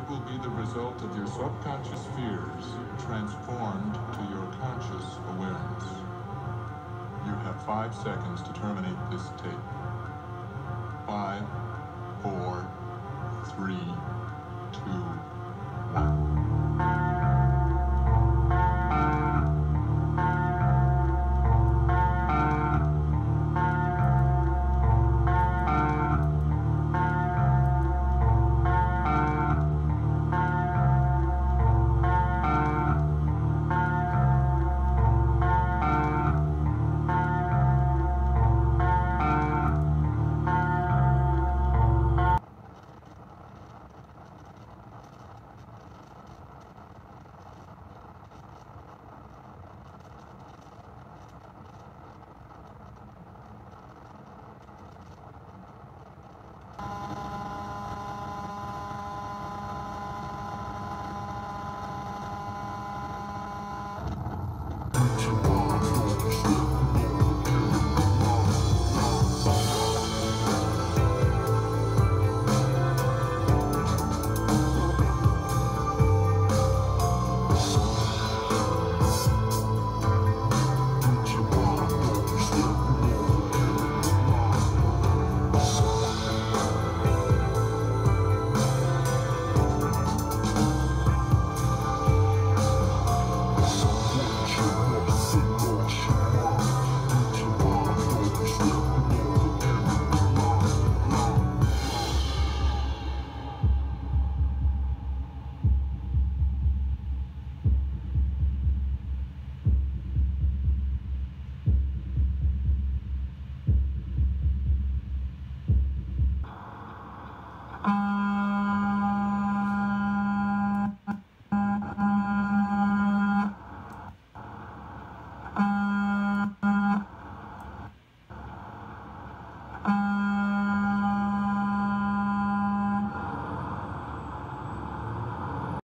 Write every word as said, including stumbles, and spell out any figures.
It will be the result of your subconscious fears transformed to your conscious awareness. You have five seconds to terminate this tape. Five, four, three, two, one. Thank you.